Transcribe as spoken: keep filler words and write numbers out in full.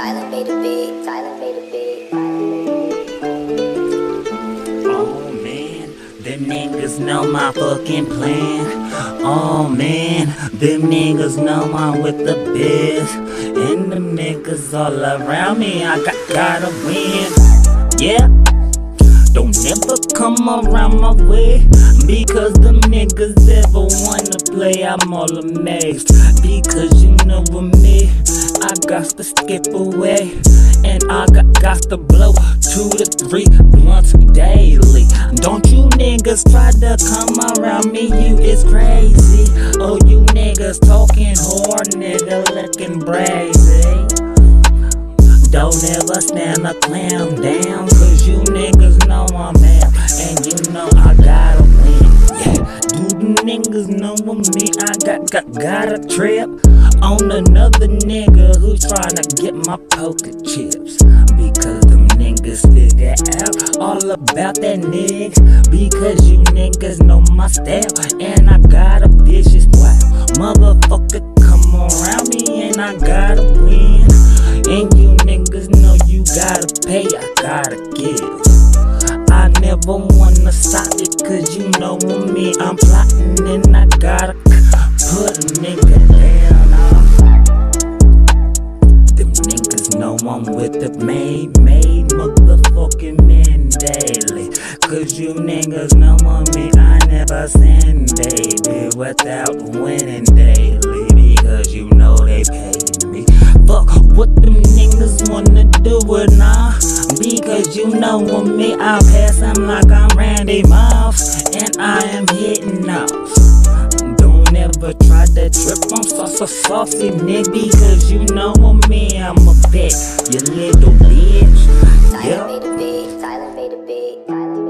Silent beta big, silent beta big. Oh man, them niggas know my fucking plan. Oh man, them niggas know I'm with the best. And them niggas all around me, I got, gotta win. Yeah, don't never come around my way, because them niggas ever wanna play, I'm all amazed. Because you know with me, I got to skip away, and I got, got to blow two to three blunts daily. Don't you niggas try to come around me, you is crazy. Oh, you niggas talking hard, nigga looking brazy. Don't ever stand a clown down, cause you niggas know I'm out, and you know I gotta win. Yeah, do the niggas know with me, I got, got, got a trip on another nigga who's tryna get my poker chips. Because them niggas figure out all about that nigga, because you niggas know my style, and I got a vicious wow. Motherfucker come around me and I gotta win. And you niggas know you gotta pay, I gotta give. I never wanna stop it, cause you know with me I'm plotting, and I gotta put a nigga down. Them niggas know I'm with the made, made motherfucking man daily. Cause you niggas know with me I never sin, baby, without winning daily. Because you know they pay me. Fuck what them niggas wanna do it now, because you know with me I pass them like I'm Randy Moss, and I am hitting off. Don't ever try to trip on sauce saucy nigga, because you know with me I'm a bitch, you little bitch. Silent beta big, silent beta big, silent